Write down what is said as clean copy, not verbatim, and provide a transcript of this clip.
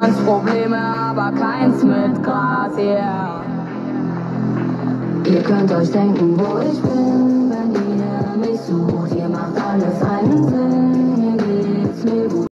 Probleme, aber keins mit Gras, yeah. Ihr könnt euch denken, wo ich bin, wenn ihr mich sucht.